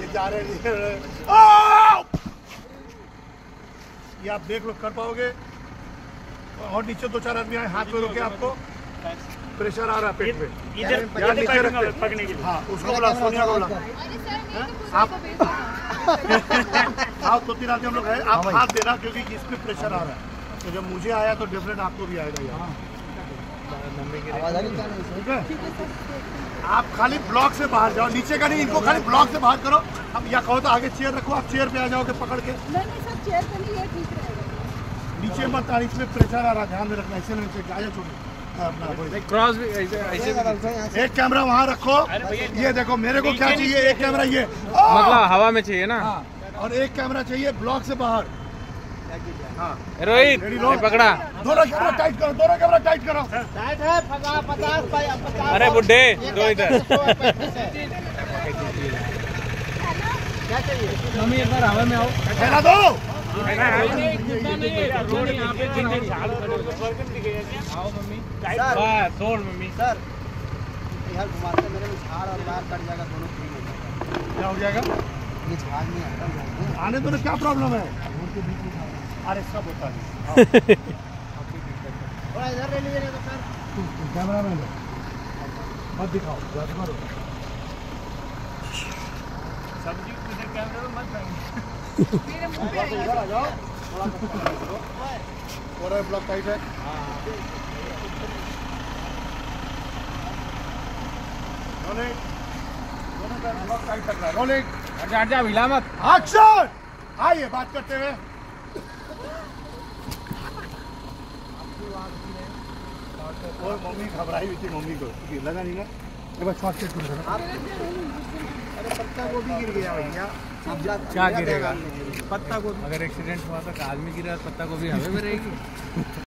जा रहे हैं। ये आप देख लो कर पाओगे। और नीचे 2-4 आदमी आए, हाथ में रोके, आपको प्रेशर आ रहा है पेट में। इधर नीचे पकड़ने के लिए। हाँ, उसको बोला, सोनिया को बोला। आप 2-3 आदमी हम लोग हैं, आप हाथ देना क्योंकि इस पे प्रेशर आ रहा है। तो जब मुझे आया तो डिफरेंट आपको भी आएगा यार। ठीक है, आप खाली ब्लॉक से बाहर जाओ, नीचे का नहीं, इनको खाली ब्लॉक से बाहर करो। अब या कहो तो आगे चेयर रखो, आप चेयर पे आ जाओगे पकड़ के। नहीं सर, चेयर पे नहीं, ये ठीक रहेगा। नीचे मत आना, इसमें प्रेशर आ रहा है, ध्यान में रखना। ऐसे नहीं, आजा छोड़ो अपना क्रॉस भी ऐसे एक कैमरा वहाँ रखो। ये देखो मेरे को क्या चाहिए, एक कैमरा ये मतलब हवा में चाहिए ना। हाँ, और एक कैमरा चाहिए ब्लॉक से बाहर। हाँ रोहित पकड़ा। दोनों कैमरा टाइट करो, दोनों कैमरा टाइट करो। टाइट है 50। अरे बुड्ढे दो इधर। क्या चाहिए मम्मी एक बार हवा में आओ। फैला दो। आओ मम्मी। छोड़ मम्मी। सर यार घुमाते मेरे में झाड़ और बाल कट जाएगा, दोनों फ्री हो जाएगा। क्या हो जाएगा? ये झाड़ नहीं आता आने दो ना, क्या प्रॉब्लम है? अरे सब होता है। थोड़ा इधर ले लीजिएगा तो सर। कैमरा मैन मत दिखाओ, बस करो। सब्जी इधर कैमरे में मत डालिए। मेरे मुंह पे आएगा। इधर आ जाओ, थोड़ा ब्लॉक टाइट है। रोलिंग, दोनों का ब्लॉक टाइट करना है। रोलिंग, हट जा हिला मत। एक्शन। आइए बात करते हुए। और मम्मी घबराई हुई थी, मम्मी को लगा नहीं ना। एक बार शॉर्ट कट करो। अरे पत्ता गोभी गिर गया भैया। क्या गिरेगा? पत्ता गोभी। अगर एक्सीडेंट हुआ तो आदमी गिरा, पत्ता गोभी हमें में रहेगी।